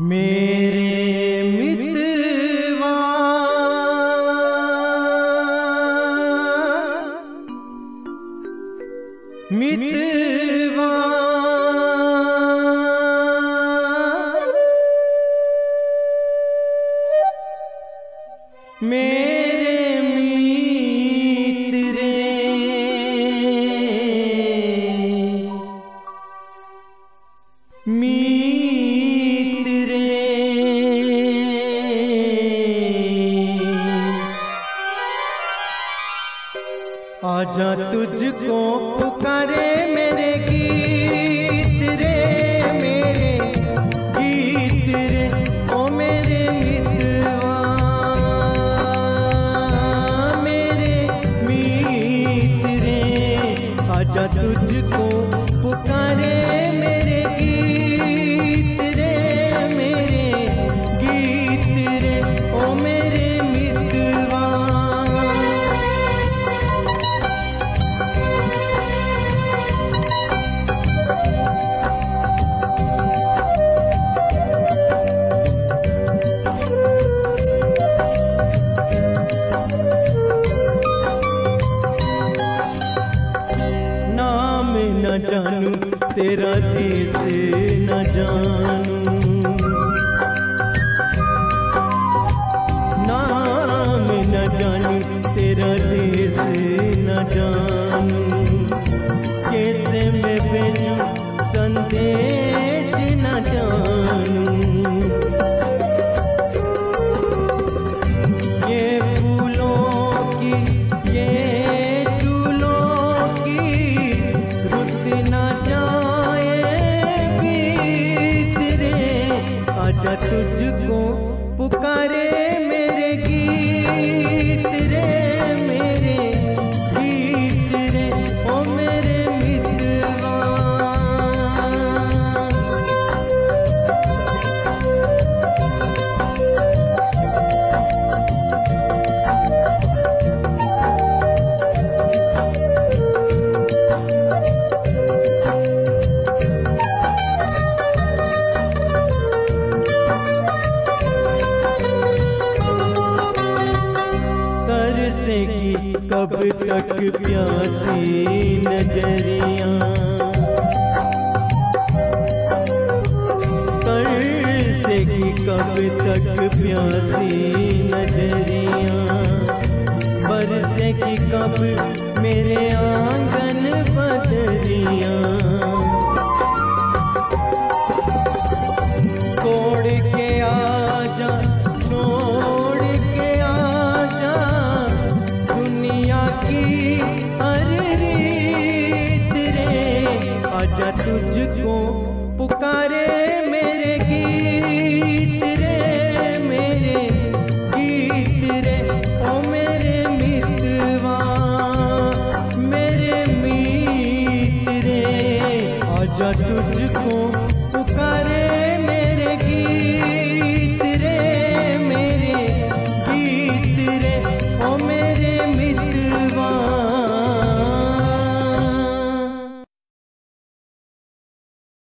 मेरे मितवा मितवा मेरे मीत रे मीत रे आजा तुझको पुकारे मेरे गीत रे मेरे गीत रे ओ मेरे मितवा मेरे मीत रे आजा तुझको पुकारे मेरे गीत रे मेरे गीत रे ओ मेरे मितवा न जानू तेरा देश न जानू नाम न जानू तेरा देश न जानू कैसे मैं भेजूं संदेश न जानू ये फूलों की ये आजा तुझको पुकारे मेरे गीत रे मेरे गीत रे ओ मेरे मितवा तरसेगी कब तक प्यासी नजरियां तरसेगी कब तक प्यासी नजरियां बरसेगी कब मेरे आंगन बदरियां तोड़ के आजा छोड़ के आजा दुनिया की हर रीत रे आजा तुझको